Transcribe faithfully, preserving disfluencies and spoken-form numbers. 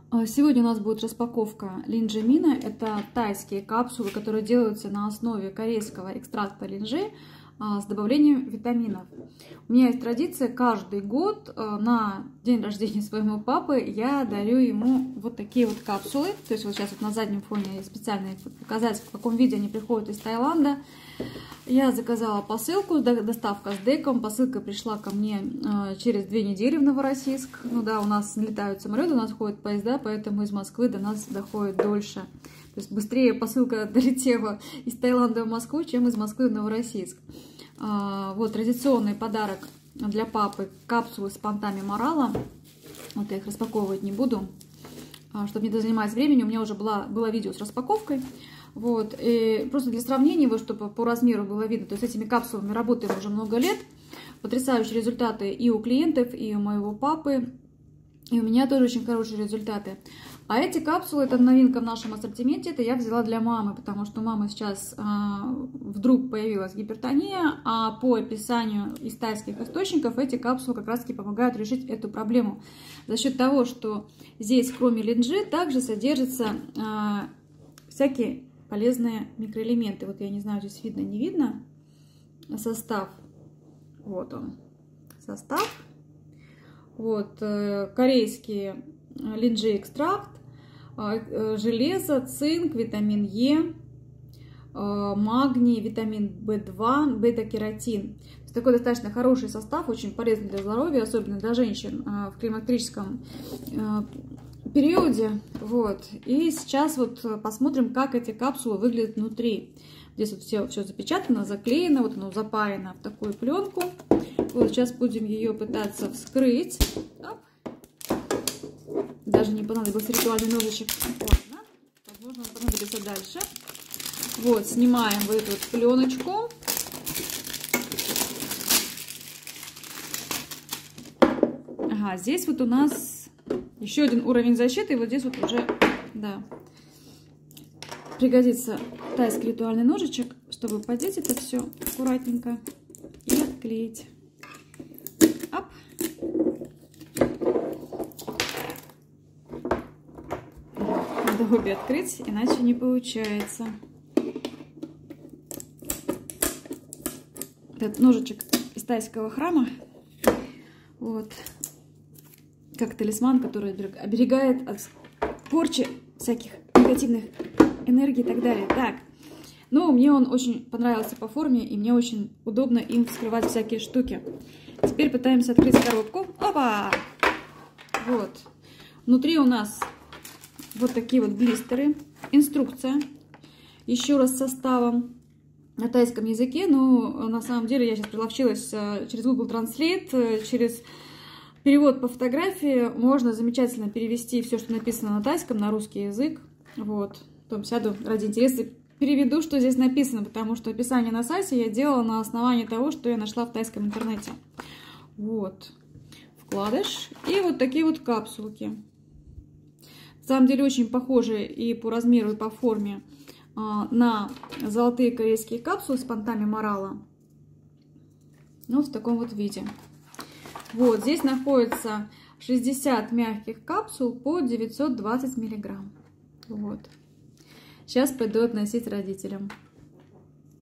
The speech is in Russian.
Сегодня у нас будет распаковка линджи-мина. Это тайские капсулы, которые делаются на основе корейского экстракта линджи с добавлением витаминов. У меня есть традиция: каждый год на день рождения своему папы я дарю ему вот такие вот капсулы. То есть вот сейчас вот на заднем фоне я специально их показать, в каком виде они приходят из Таиланда. Я заказала посылку, доставка с деком. Посылка пришла ко мне через две недели в Новороссийск. Ну да, у нас не летают самолеты, у нас ходят поезда, поэтому из Москвы до нас доходит дольше. То есть быстрее посылка долетела из Таиланда в Москву, чем из Москвы в Новороссийск. Вот традиционный подарок для папы: капсулы с понтами морала. Вот я их распаковывать не буду, чтобы не занимать времени. У меня уже было, было видео с распаковкой. Вот, и просто для сравнения, вот, чтобы по размеру было видно, то есть с этими капсулами работаем уже много лет. Потрясающие результаты и у клиентов, и у моего папы, и у меня тоже очень хорошие результаты. А эти капсулы — это новинка в нашем ассортименте. Это я взяла для мамы, потому что у мамы сейчас а, вдруг появилась гипертония, а по описанию из тайских источников эти капсулы как раз таки помогают решить эту проблему. За счет того, что здесь кроме линджи также содержатся а, всякие полезные микроэлементы. Вот я не знаю, здесь видно, не видно состав. Вот он, состав. Вот корейский линджи экстракт, железо, цинк, витамин Е, магний, витамин бэ два, бета-кератин. Такой достаточно хороший состав, очень полезный для здоровья, особенно для женщин в климактерическом периоде. Вот. И сейчас вот посмотрим, как эти капсулы выглядят внутри. Здесь вот все, все запечатано, заклеено, вот оно запаяно в такую пленку. Вот сейчас будем ее пытаться вскрыть. Оп. Даже не понадобился ритуальный ножичек. Ладно. Возможно, он понадобится дальше. Вот, снимаем вот эту вот пленочку. Ага, здесь вот у нас еще один уровень защиты, и вот здесь вот уже, да, пригодится тайский ритуальный ножичек, чтобы подеть это все аккуратненько и отклеить. Оп. Надо обе открыть, иначе не получается. Этот ножичек из тайского храма. Вот. Как талисман, который оберегает от порчи всяких негативных энергий и так далее. Так, ну, мне он очень понравился по форме, и мне очень удобно им вскрывать всякие штуки. Теперь пытаемся открыть коробку. Опа! Вот. Внутри у нас вот такие вот блистеры. Инструкция. Еще раз с составом на тайском языке. Но на самом деле я сейчас приловчилась через Google Translate, через перевод по фотографии. Можно замечательно перевести все, что написано на тайском, на русский язык. Вот. Потом сяду ради интереса, переведу, что здесь написано, потому что описание на сайте я делала на основании того, что я нашла в тайском интернете. Вот. Вкладыш. И вот такие вот капсулки. На самом деле очень похожи и по размеру, и по форме на золотые корейские капсулы с понтами морала. Вот в таком вот виде. Вот, здесь находится шестьдесят мягких капсул по девятьсот двадцать миллиграмм. Вот. Сейчас пойду относить родителям.